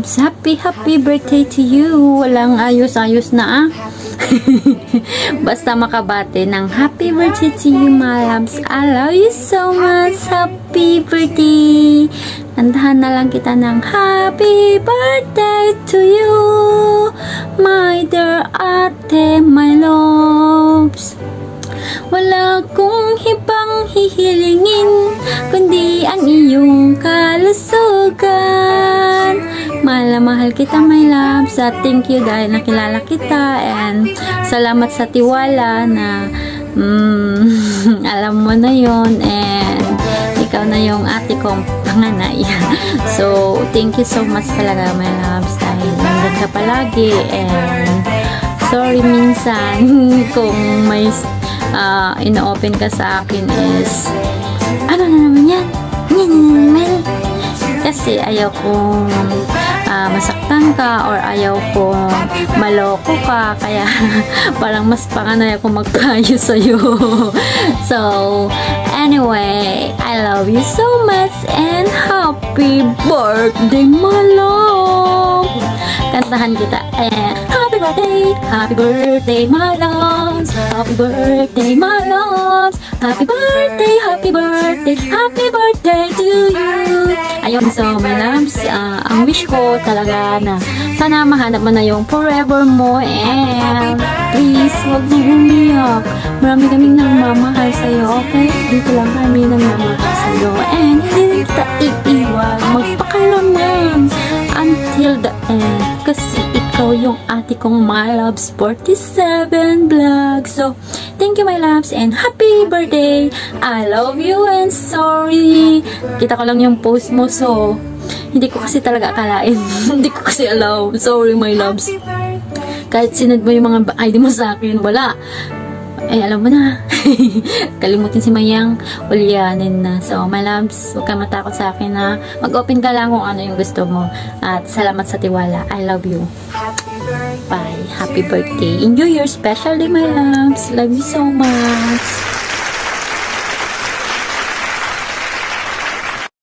loves. Happy birthday to you. Walang ayos-ayos na Basta makabate ng happy birthday to you, my loves. I love you so much. Happy birthday. Kantahan na lang kita ng happy birthday to you, my dear ate, my loves. Wala kong ibang hihilingin kundi ang iyong kalusugan. Mahal na mahal kita, my loves. At thank you dahil nakilala kita. And salamat sa tiwala na alam mo na yon. And ikaw na yung ate kong panganay. So, thank you so much talaga, my loves. Dahil nandun ka palagi. And sorry minsan kung may ino-open ka sa akin is ano na naman yan? Kasi ayaw kong masaktan ka or ayaw kong maloko ka, kaya parang mas panganay ako magpayo sa'yo. So anyway, I love you so much and happy birthday, my love. Kantahan kita. Happy birthday, my loves. Happy birthday, my loves. Happy birthday, happy birthday, happy birthday to you. Ayun, so my loves, ang wish ko talaga na sana mahanap mo na yung forever mo. And please, huwag mong umiyak. Marami kaming nagmamahal sa'yo, okay? Dito lang kami nagmamahal sa'yo. And hindi kita iiwan. Magpakalaman until the end. Kasi ikaw yung ate kong my loves 47 vlog. So, thank you, my loves, and happy birthday. I love you and sorry. Kita ko lang yung post mo, so hindi ko kasi talaga akalain. Hindi ko kasi alam. Sorry, my loves. Kahit sinad mo yung mga ID mo sa akin, wala. Eh, alam mo na. Kalimutin si Mayang, ulianin na. So, my loves, huwag kang matakot sa akin na mag-open ka lang kung ano yung gusto mo. At salamat sa tiwala. I love you. Bye. Happy birthday. Enjoy your special day, my loves. Love you so much.